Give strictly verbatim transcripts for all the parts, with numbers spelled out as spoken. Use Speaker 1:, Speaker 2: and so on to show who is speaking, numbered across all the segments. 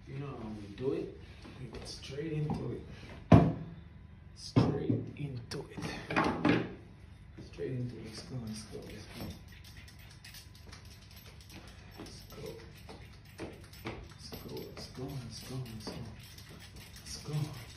Speaker 1: You know how we do it. We get straight into it. Straight into it. Straight into it. Let's go, let's go, let's go. Let's go. Let's go, let's go, let's go, let's go. Let's go.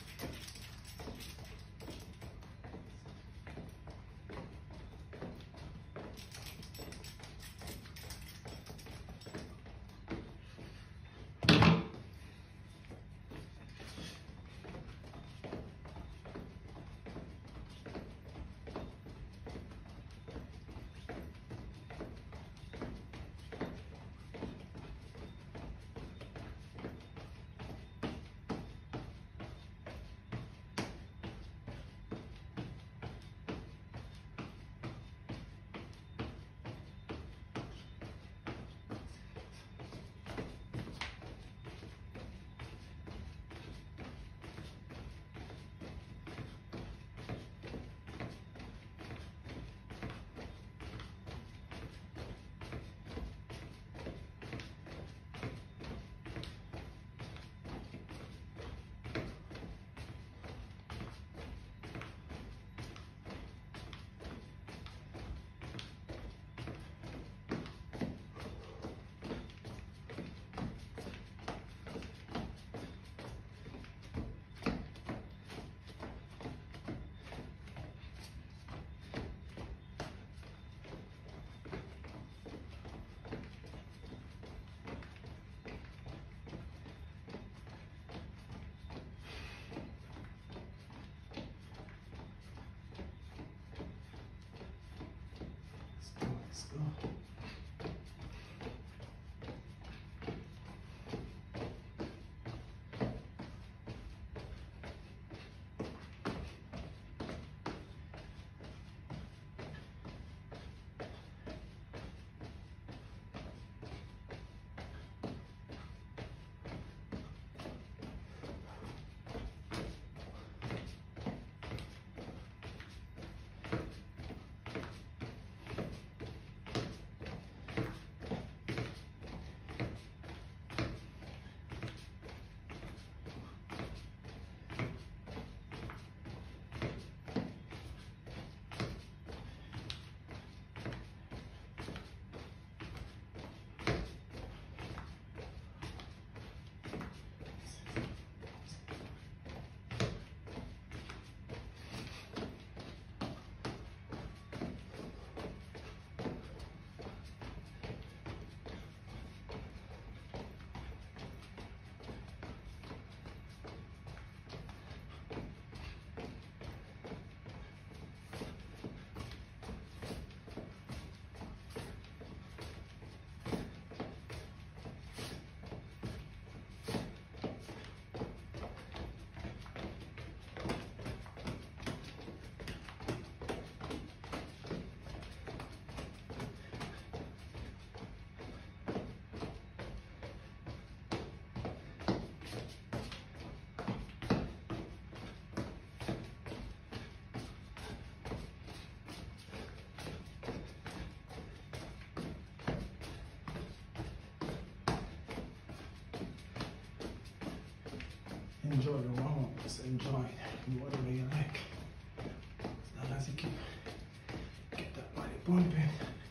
Speaker 1: Let's go. Enjoy the warm-up, just enjoy it, whatever you like. As long as you keep get that body pumping.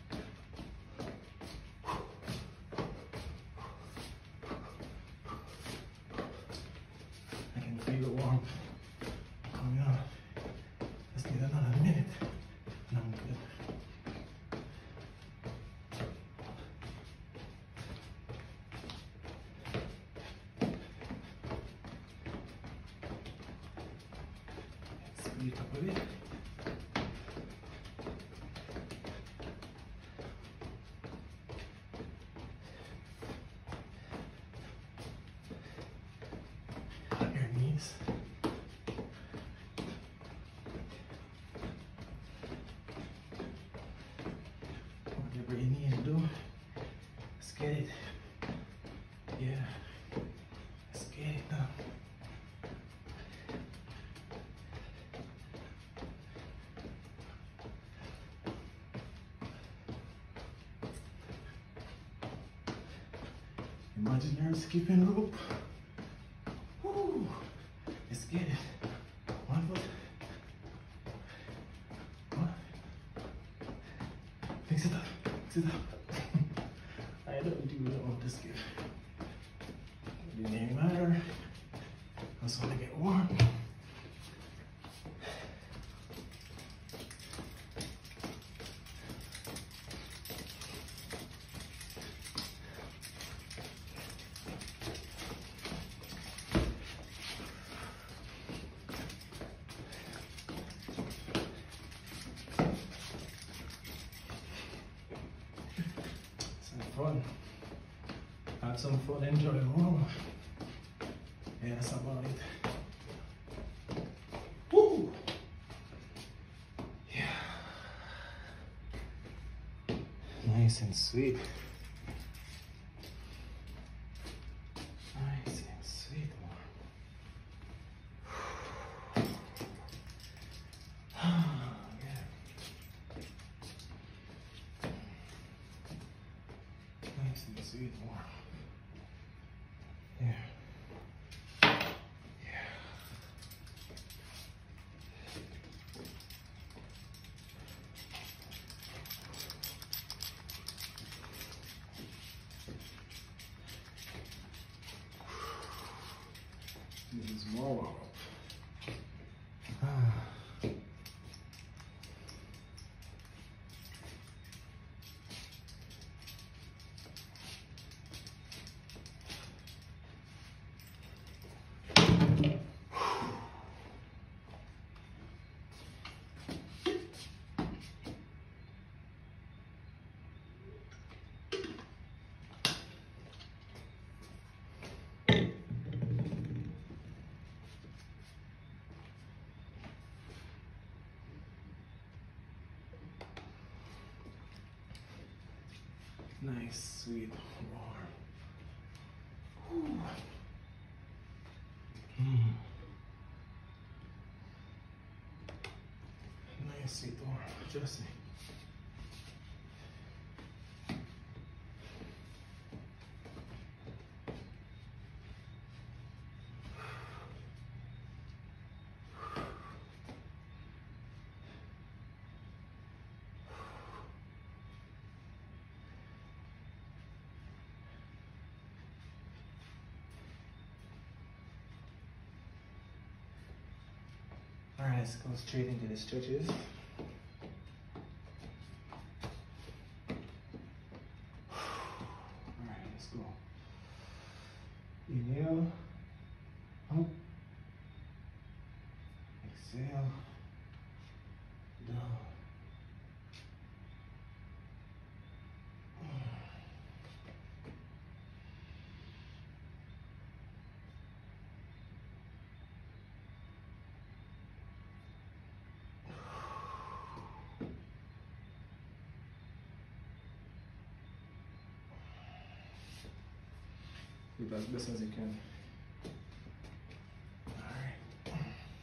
Speaker 1: I can feel the warmth coming on. Just need another minute and I'm good. Speed up a bit. Your knees. Whatever you need to do, let's get it. Yeah, let's get it done. Imaginary skipping rope. Let's get it. One foot. One. Fix it up. Fix it up. I don't do it on this kid. It didn't matter. I just want to get warm. Fun. Had some fun, enjoy. Whoa. Yeah, that's about it. Woo! Yeah. Nice and sweet. Nice and sweet. Nice and sweet warm. Yeah. Yeah. This is more warm up. Ah. Nice, sweet, warm. Mm. Nice, sweet, warm. Just all right, let's go straight into the stretches. All right, let's go. Inhale, up. Exhale, down. Do as best as you can. Alright.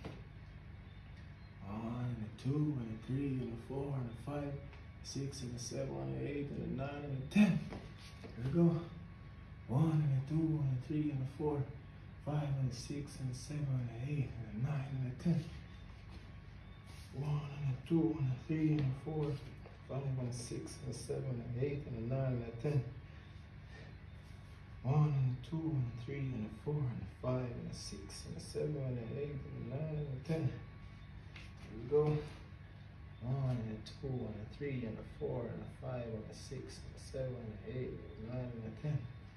Speaker 1: One and a two and a three and a four and a five, six and a seven and an eight and a nine and a ten. Here we go. One and a two and a three and a four, five and a six and a seven and an eight and a nine and a ten. One and a two and a three and a four, five and a six and a seven and an eight and a nine and a ten. One and a two and a three and a four and a five and a six and a seven and an eight and a nine and a ten. Here we go. One and a two and a three and a four and a five and a six and a seven and an eight and a nine and a ten.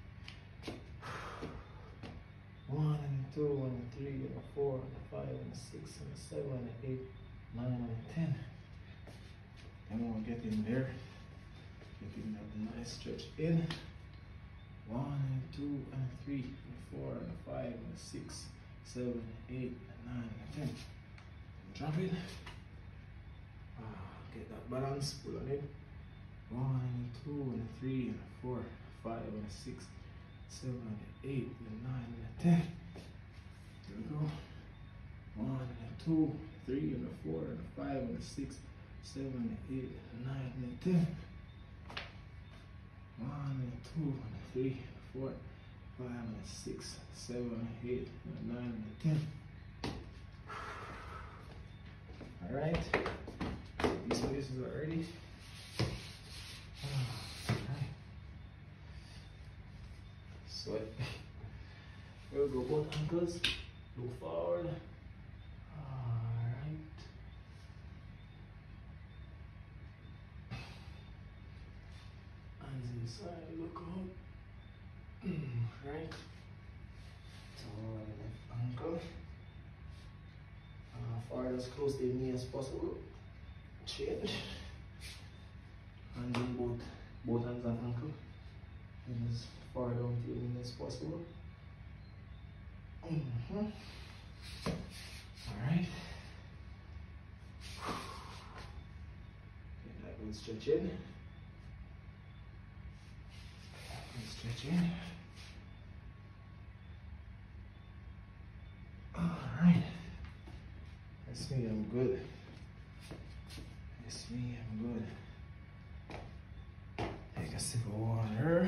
Speaker 1: One and a two and a three and a four and a five and a six and a seven and an eight, nine and a ten. And we'll get in there. Getting that nice stretch in. One and a two and a three and a four and a five and a six, seven, eight, and nine and a ten. Drop it. Ah, get that balance, pull on it. One and a two and a three and a four, five and a six, seven and an eight and a nine and a ten. Here we go. One and a two, three and a four and a five and a six, seven and eight and a nine and a ten. One and a two and a three and a four, five and a six, seven and eight and a nine and a ten. Alright. These places are ready. Alright. Sweat. We'll go both ankles. Look forward. Alright. Hands inside, look up. Right. So left ankle. Uh, forward as close to your knee as possible. Change. Hands on both, both hands on ankle. And as far down to your knee as possible. Mm-hmm. Alright. Get that good stretch in. Good stretch in. Alright. That's me, I'm good. That's me, I'm good. Take a sip of water.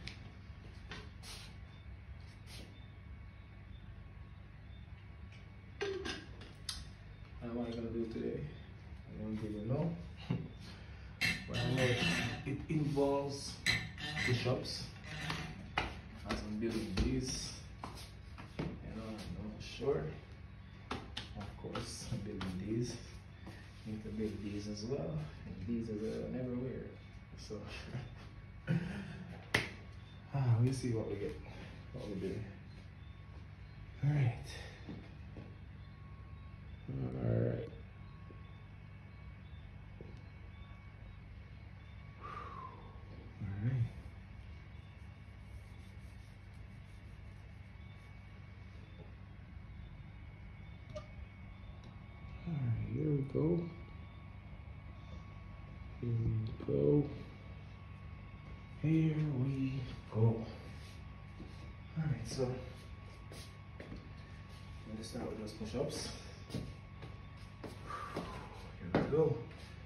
Speaker 1: What am I gonna do today? I don't even know. But I know it, it involves push-ups. As I'm building these, you know, I'm not sure. Of course, I'm building these. Need to build these as well. And these as well, never wear. So, ah, we'll see what we get. What we do. All right. All right. All right. All right, here we go. Here we go. Here we go. All right, so I'm gonna start with those push-ups. Here we go.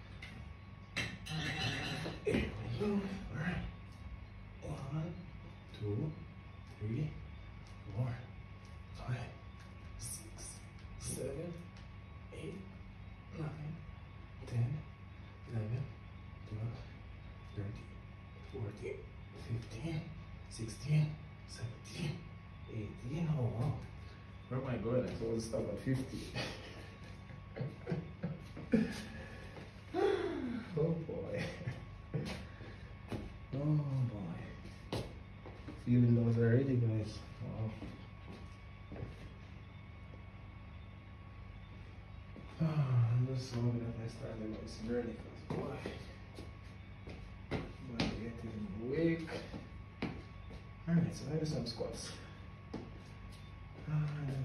Speaker 1: Here we go. All right. One, two, three, four, five, six, seven, eight, nine, ten, eleven, twelve, thirteen, fourteen, fifteen, sixteen, seventeen, eighteen. Oh wow. Where am I going? I supposed to stop at fifty. Oh boy. Oh boy. Feeling those already, guys. Wow. Oh, I'm just so happy that I started my journey because boy, I'm getting awake. Alright, so I do some squats. Uh,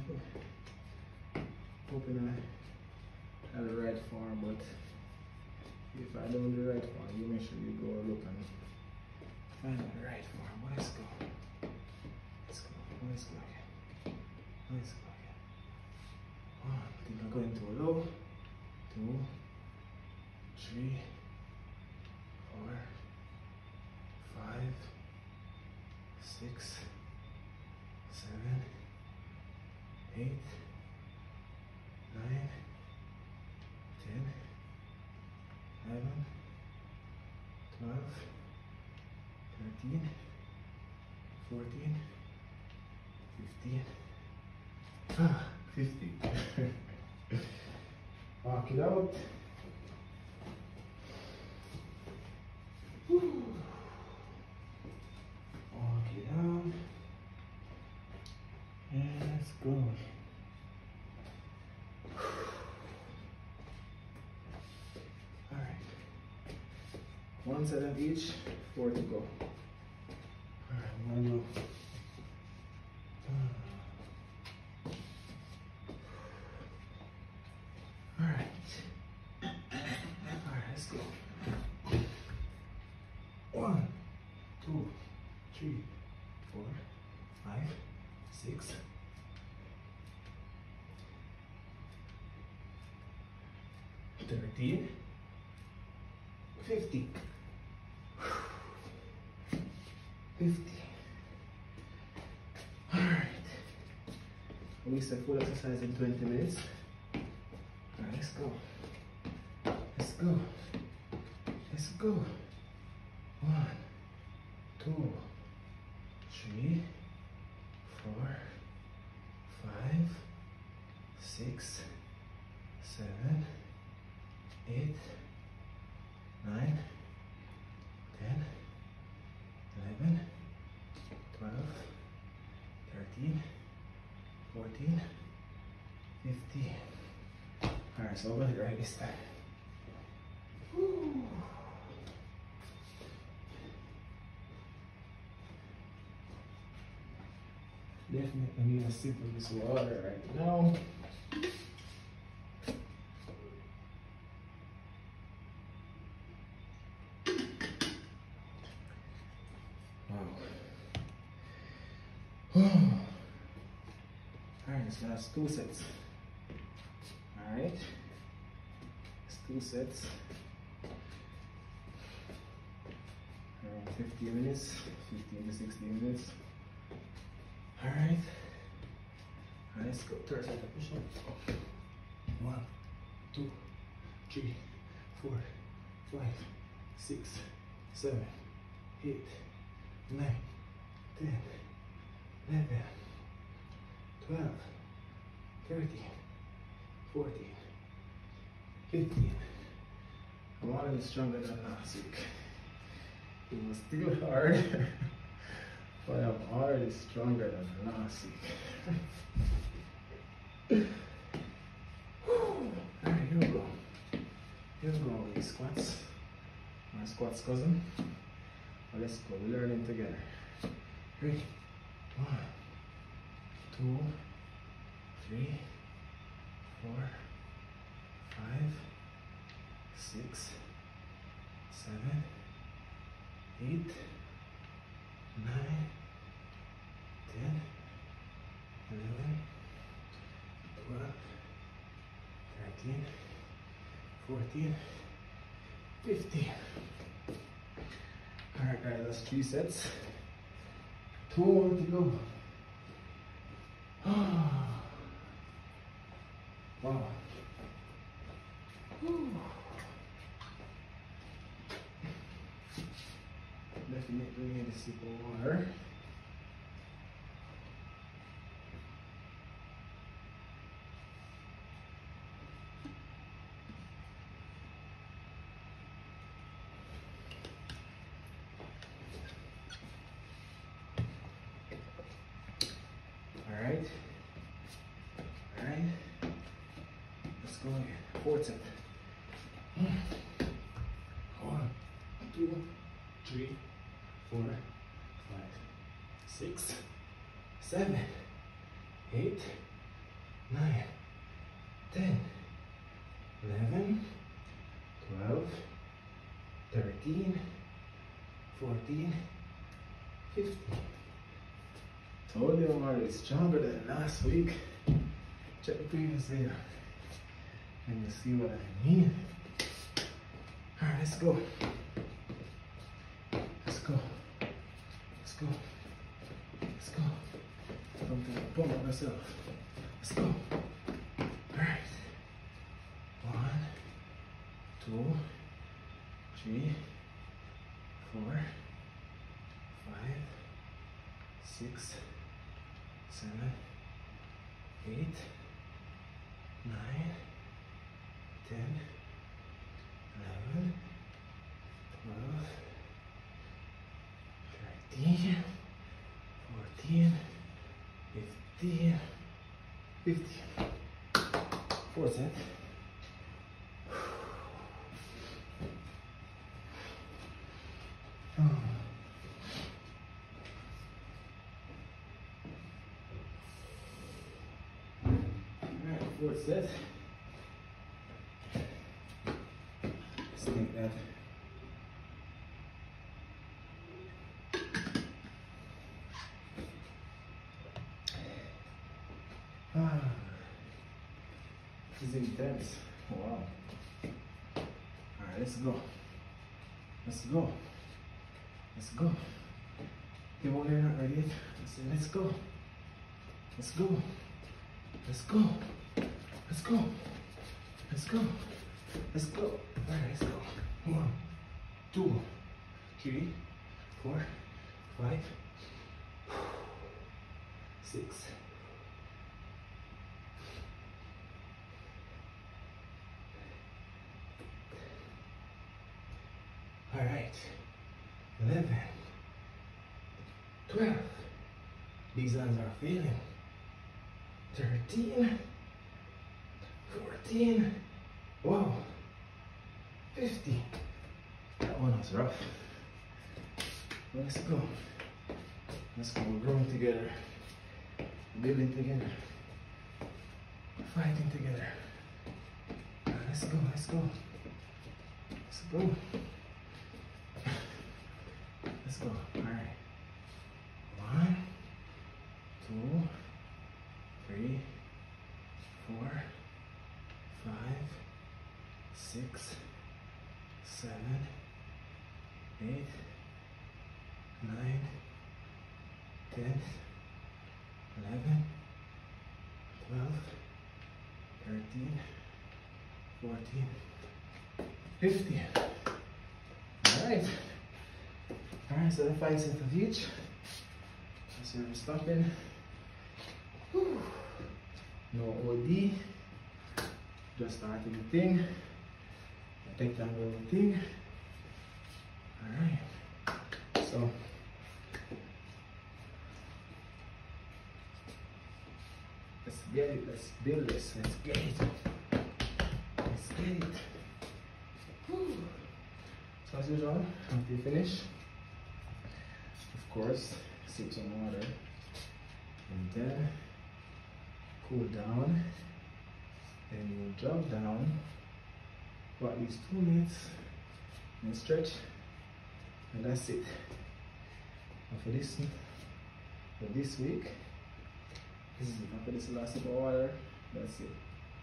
Speaker 1: hoping I have the right form, but if I don't do the right form, you make sure you go look and find the right form. Let's go. Let's go. Let's go again. Let's go again. One, I think I'm going too low. Two, three, four, five, six, seven, eight, nine, ten, eleven, twelve, thirteen, fourteen, fifteen. Ah, fifty. Walk it out. Whew. Walk it out. And let's go. Alright. One set of each, four to go. Alright, I'm gonna go. Alright. Alright, let's go. One, two, three, four, five, six, thirteen, fifty. fifty. Alright. At least a full exercise in twenty minutes. Alright, let's go. go. Let's go. One, two, three, four, five, six, seven, eight, nine, ten, eleven, twelve, thirteen, fourteen, fifteen. Alright, so I'm gonna write this time. Woo. Definitely need a sip of this water right now. Wow. Alright, so that's two sets. Alright. It's two sets. Around fifteen minutes, fifteen to sixteen minutes. Alright. Alright, let's go. Third set of push up. One, two, three, four, five, six, seven, eight, nine, ten, eleven, twelve, thirteen, fourteen, fifteen. I'm already stronger than last week. It was still hard, but I'm already stronger than last week. Alright, here we go. Here we go with the squats. My squats cousin. Well, let's go, we're learning together. Ready? One, two, three, four, five, six, seven, eight, nine, ten, eleven, twelve, thirteen, fourteen, fifteen. Alright guys, that's three sets. Two more to go. Wow. Whew. Definitely need a sip of water. Alright. Alright. Let's go again. Fourth set. One, two, three, four, five, six, seven, eight, nine, ten, eleven, twelve, thirteen, fourteen, fifteen. Told you I'm already stronger than last week. Check the previous video and you see what I mean. Alright, let's go. Let's go. Let's go. Let's go. I'm gonna pump up myself. Let's go. Alright. One, two, three, four, five, six, seven, eight, nine, ten, eleven, twelve, thirteen, fourteen, fifteen, fifteen. Fourth set. Oh. Fourth set. Let's take that. Ah, this is intense. Wow. Alright, let's go. Let's go. Let's go. They won't hear not ready yet. Let's go. Let's go. Let's go. Let's go. Let's go. Let's go. Alright, let's go. One, two, three, four, five, six. All right, eleven, twelve. These hands are failing. thirteen, fourteen, wow, fifty. That one was rough. Let's go. Let's go. We're growing together, building together, fighting together. Let's go. Let's go. Let's go. Let's go. All right. One, two, three, four, five, six, seven, eight, nine, ten, eleven, twelve, thirteen, fourteen, fifteen. All right. All right, so the five sets of each. That's where we're stopping. Whew. No O D. Just starting the thing. The rectangle thing. All right. So let's get it. Let's build this. Let's get it. Let's get it. Whew. So as usual, after you finish, of course, sip some water and then cool down. Then you jog down for at least two minutes and stretch, and that's it. And for this for this week, this is it. After this last sip of water, that's it.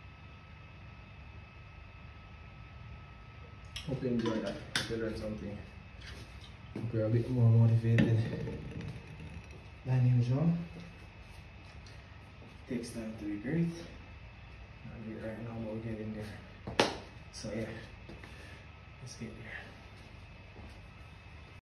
Speaker 1: Hope you enjoyed that. Hope you learned something. Hope you're a bit more motivated than usual. Takes time to be great. Not great right now, but we're getting there. So yeah, let's get there.